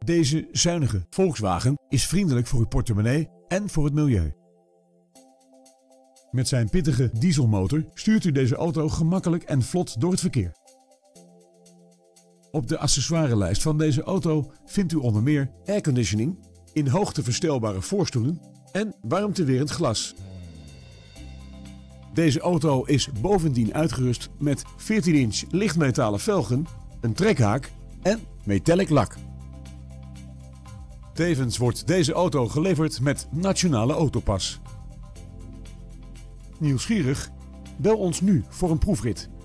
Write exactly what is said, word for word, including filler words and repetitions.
Deze zuinige Volkswagen is vriendelijk voor uw portemonnee en voor het milieu. Met zijn pittige dieselmotor stuurt u deze auto gemakkelijk en vlot door het verkeer. Op de accessoirelijst van deze auto vindt u onder meer airconditioning, in hoogte verstelbare voorstoelen en warmtewerend glas. Deze auto is bovendien uitgerust met veertien inch lichtmetalen velgen, een trekhaak en metallic lak. Tevens wordt deze auto geleverd met Nationale Autopas. Nieuwsgierig? Bel ons nu voor een proefrit.